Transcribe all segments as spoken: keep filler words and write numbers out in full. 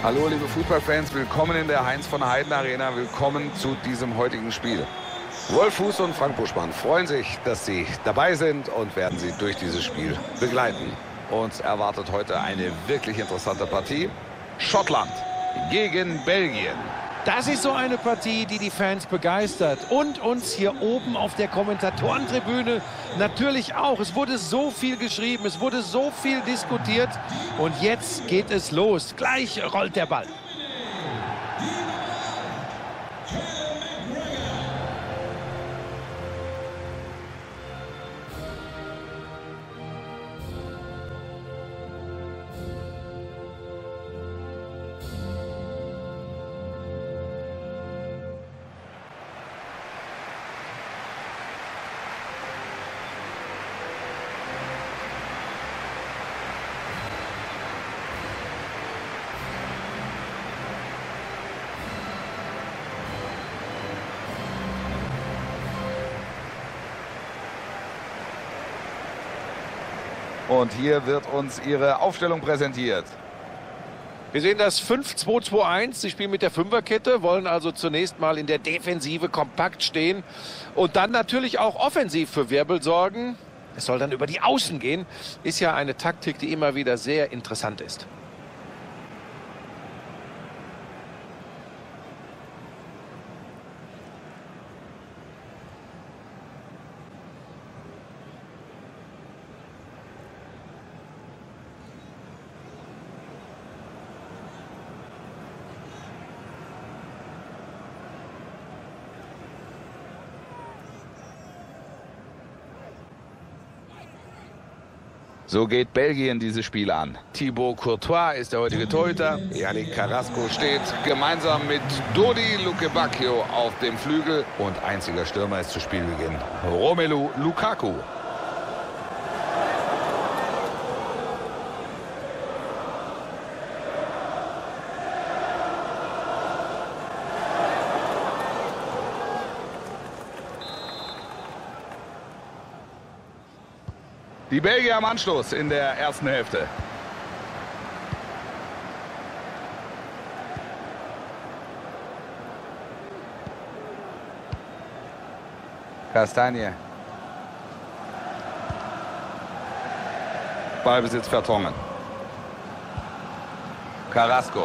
Hallo liebe Fußballfans, willkommen in der Heinz von Heiden Arena, willkommen zu diesem heutigen Spiel. Wolf Fuß und Frank Buschmann freuen sich, dass sie dabei sind und werden sie durch dieses Spiel begleiten. Uns erwartet heute eine wirklich interessante Partie. Schottland gegen Belgien. Das ist so eine Partie, die die Fans begeistert. Und uns hier oben auf der Kommentatorentribüne natürlich auch. Es wurde so viel geschrieben, es wurde so viel diskutiert. Und jetzt geht es los. Gleich rollt der Ball. Und hier wird uns ihre Aufstellung präsentiert. Wir sehen das fünf zwei zwei eins. Sie spielen mit der Fünferkette, wollen also zunächst mal in der Defensive kompakt stehen und dann natürlich auch offensiv für Wirbel sorgen. Es soll dann über die Außen gehen. Ist ja eine Taktik, die immer wieder sehr interessant ist. So geht Belgien dieses Spiel an. Thibaut Courtois ist der heutige Torhüter. Yannick Carrasco steht gemeinsam mit Dodi Lukebakio auf dem Flügel. Und einziger Stürmer ist zu Spielbeginn Romelu Lukaku. Die Belgier am Anstoß in der ersten Hälfte. Kastanje. Ballbesitz Vertongen. Carrasco.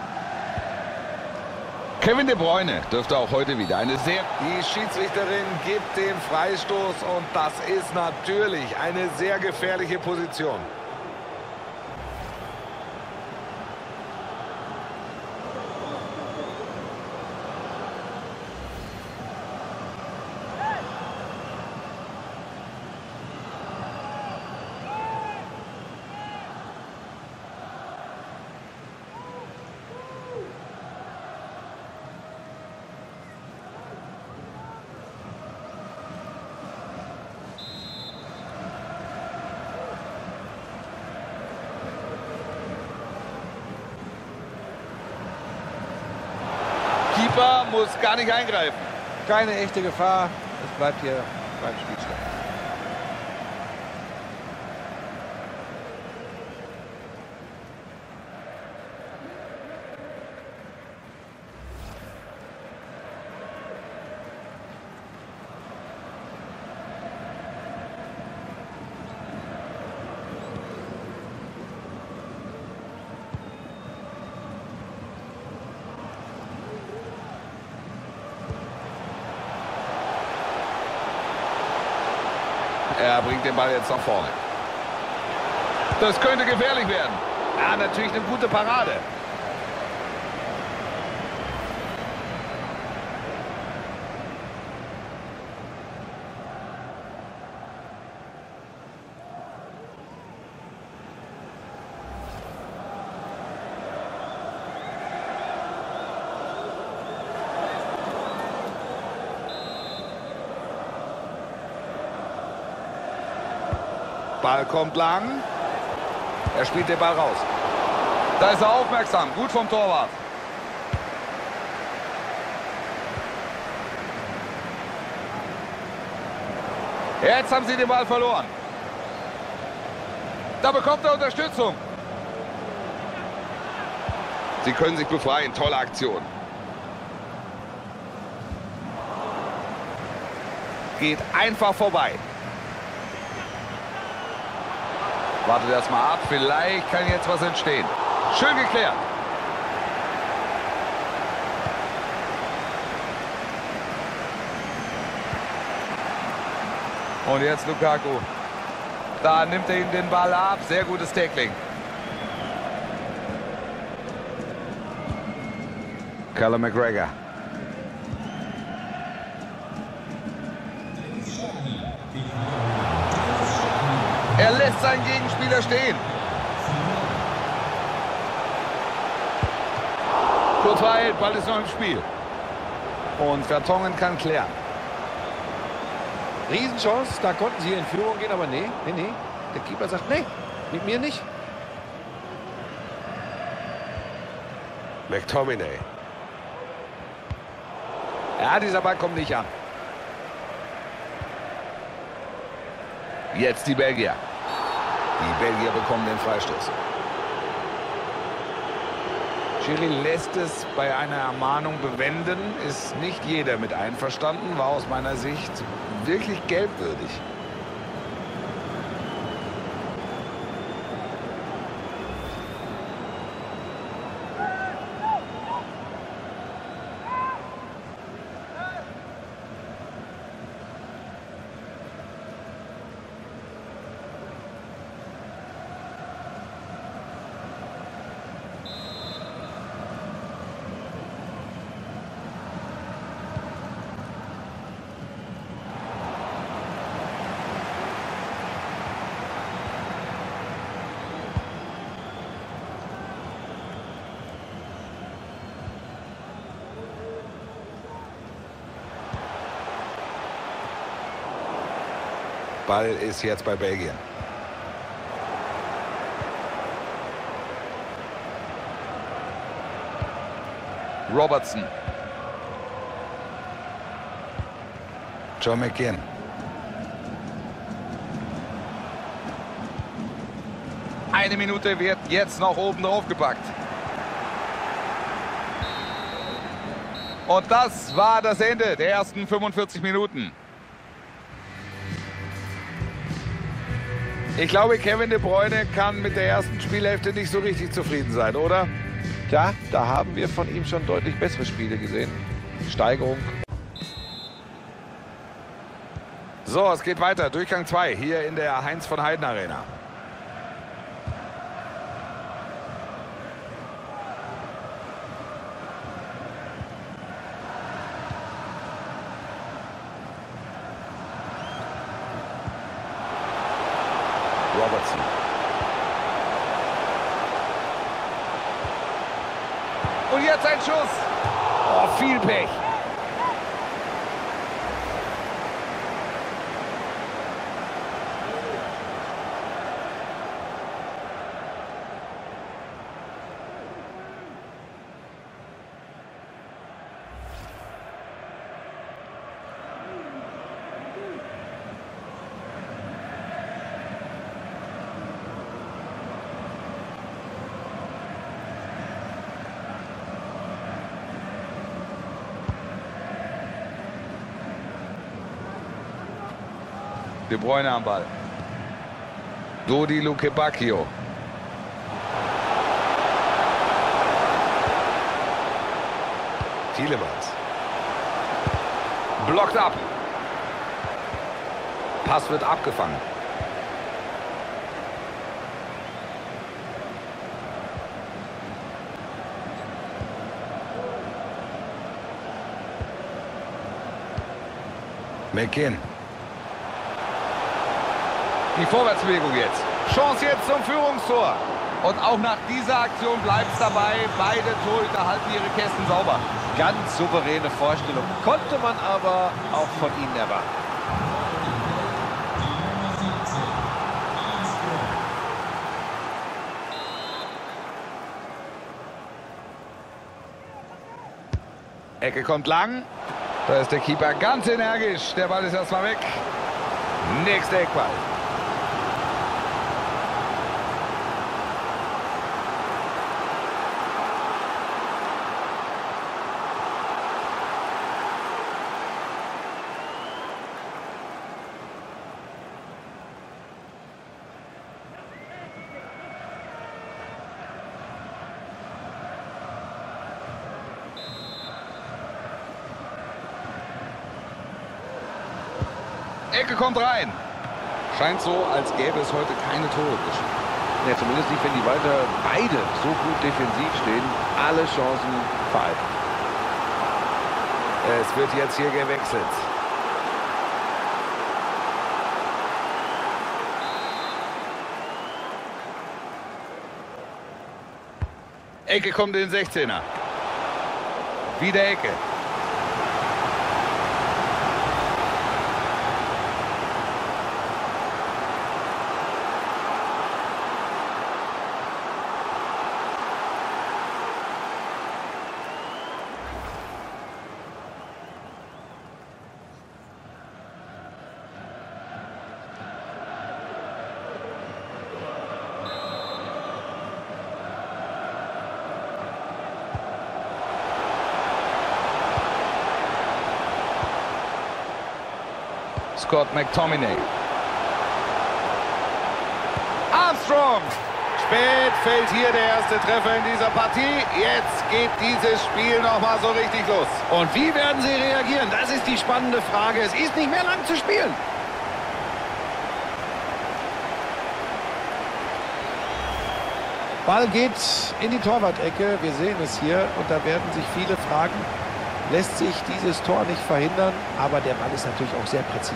Kevin De Bruyne dürfte auch heute wieder eine sehr... Die Schiedsrichterin gibt den Freistoß und das ist natürlich eine sehr gefährliche Position. Keeper muss gar nicht eingreifen. Keine echte Gefahr. Es bleibt hier beim Spielstand. Er bringt den Ball jetzt nach vorne. Das könnte gefährlich werden. Ja, natürlich eine gute Parade. Ball kommt lang. Er spielt den Ball raus. Da ist er aufmerksam. Gut vom Torwart. Jetzt haben sie den Ball verloren. Da bekommt er Unterstützung. Sie können sich befreien. Tolle Aktion. Geht einfach vorbei. Wartet erst mal ab. Vielleicht kann jetzt was entstehen. Schön geklärt. Und jetzt Lukaku. Da nimmt er ihm den Ball ab. Sehr gutes Tackling. Callum McGregor. Er lässt seinen Gegenspieler stehen. Kurz verheilt, Ball ist noch im Spiel. Und Vertongen kann klären. Riesenchance, da konnten sie in Führung gehen, aber nee, nee, nee. Der Keeper sagt, nee, mit mir nicht. McTominay. Ja, dieser Ball kommt nicht an. Jetzt die Belgier. Die Belgier bekommen den Freistoß. Schiri lässt es bei einer Ermahnung bewenden. Ist nicht jeder mit einverstanden. War aus meiner Sicht wirklich gelbwürdig. Ball ist jetzt bei Belgien. Robertson. John McGinn. Eine Minute wird jetzt noch oben drauf gepackt. Und das war das Ende der ersten fünfundvierzig Minuten. Ich glaube, Kevin De Bruyne kann mit der ersten Spielhälfte nicht so richtig zufrieden sein, oder? Ja, da haben wir von ihm schon deutlich bessere Spiele gesehen. Steigerung. So, es geht weiter. Durchgang zwei hier in der Heinz von Heiden Arena. Robertson. Und jetzt ein Schuss. Oh, viel Pech. De Bruyne am Ball. Dodi Lukebakio. Tielemans. Blockt ab. Pass wird abgefangen. McGinn. Die Vorwärtsbewegung jetzt. Chance jetzt zum Führungstor. Und auch nach dieser Aktion bleibt es dabei. Beide Torhüter halten ihre Kästen sauber. Ganz souveräne Vorstellung. Konnte man aber auch von ihnen erwarten. Ecke kommt lang. Da ist der Keeper ganz energisch. Der Ball ist erstmal weg. Nächster Eckball. Ecke kommt rein. Scheint so, als gäbe es heute keine Tore zwischen. Ja, zumindest nicht, wenn die weiter beide so gut defensiv stehen. Alle Chancen veralten. Es wird jetzt hier gewechselt. Ecke kommt in den sechzehner. Wieder Ecke. Scott McTominay. Armstrong. Spät fällt hier der erste Treffer in dieser Partie. Jetzt geht dieses Spiel noch mal so richtig los. Und wie werden sie reagieren? Das ist die spannende Frage. Es ist nicht mehr lang zu spielen. Ball geht in die Torwart-Ecke. Wir sehen es hier. Und da werden sich viele fragen, lässt sich dieses Tor nicht verhindern? Aber der Ball ist natürlich auch sehr präzise.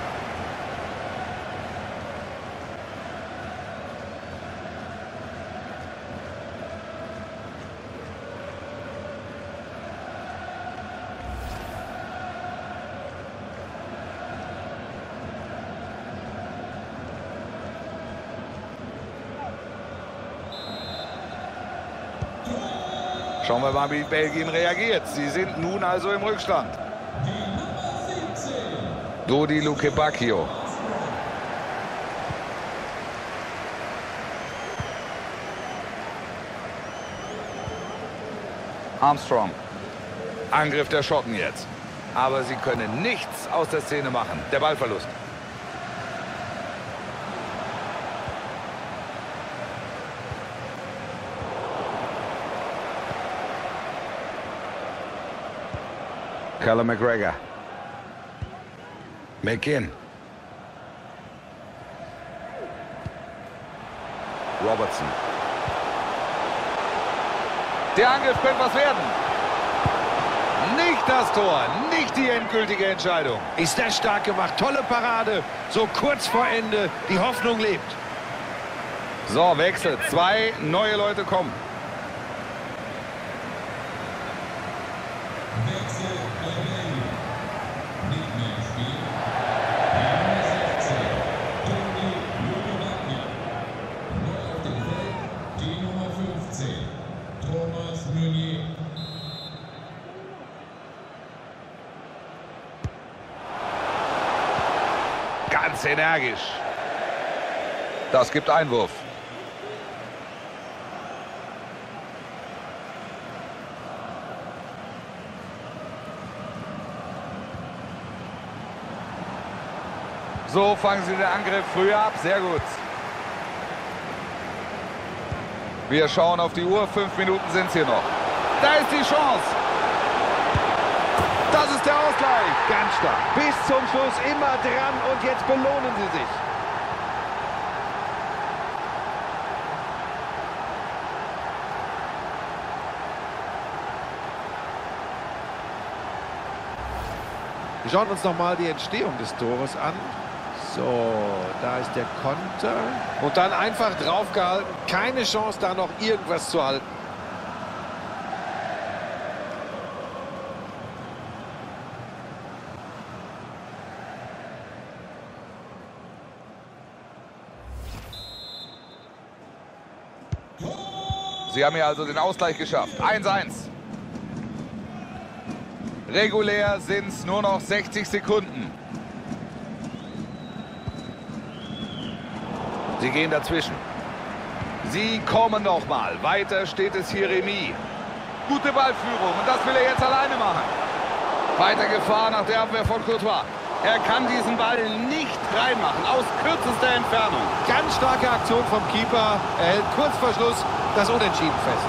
Schauen wir mal, wie Belgien reagiert. Sie sind nun also im Rückstand. Dodi Lukebakio. Armstrong. Angriff der Schotten jetzt. Aber sie können nichts aus der Szene machen. Der Ballverlust. Callum McGregor. McGinn. Robertson. Der Angriff könnte was werden. Nicht das Tor, nicht die endgültige Entscheidung. Ist das stark gemacht. Tolle Parade. So kurz vor Ende. Die Hoffnung lebt. So, Wechsel. Zwei neue Leute kommen. Ganz energisch. Das gibt Einwurf. So fangen sie den Angriff früher ab. Sehr gut. Wir schauen auf die Uhr. Fünf Minuten sind es hier noch. Da ist die Chance. Das ist der Ausgleich. Ganz stark. Bis zum Schluss immer dran und jetzt belohnen sie sich. Wir schauen uns nochmal die Entstehung des Tores an. So, da ist der Konter. Und dann einfach draufgehalten. Keine Chance, da noch irgendwas zu halten. Sie haben hier also den Ausgleich geschafft. eins eins. Regulär sind es nur noch sechzig Sekunden. Sie gehen dazwischen. Sie kommen noch mal. Weiter steht es hier Remis. Gute Ballführung und das will er jetzt alleine machen. Weiter Gefahr nach der Abwehr von Courtois. Er kann diesen Ball nicht reinmachen, aus kürzester Entfernung. Ganz starke Aktion vom Keeper. Er hält kurz vor Schluss das Unentschieden fest.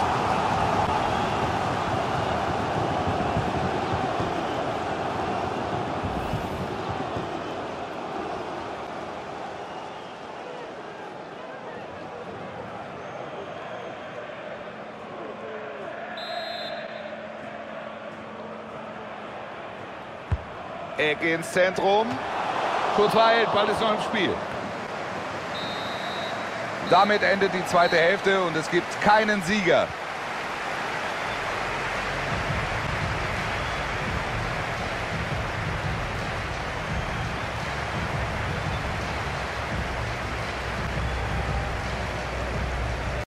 Ecke ins Zentrum. Kurzweilt, Ball ist noch im Spiel. Damit endet die zweite Hälfte und es gibt keinen Sieger.